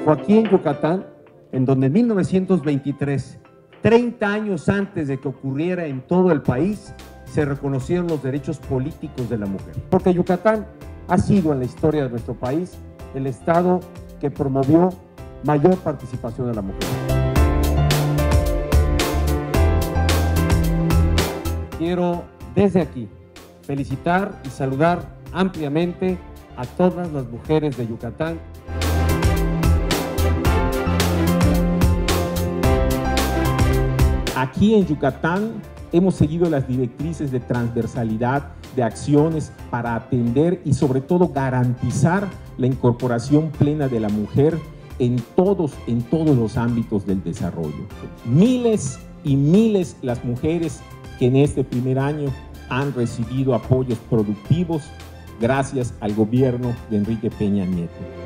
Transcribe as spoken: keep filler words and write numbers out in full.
fue aquí en Yucatán, en donde en mil novecientos veintitrés, treinta años antes de que ocurriera en todo el país, se reconocieron los derechos políticos de la mujer. Porque Yucatán ha sido en la historia de nuestro país el estado que promovió mayor participación de la mujer. Quiero desde aquí felicitar y saludar ampliamente a todas las mujeres de Yucatán. Aquí en Yucatán hemos seguido las directrices de transversalidad de acciones para atender y sobre todo garantizar la incorporación plena de la mujer en todos, en todos los ámbitos del desarrollo. Miles y miles las mujeres que en este primer año han recibido apoyos productivos gracias al gobierno de Enrique Peña Nieto.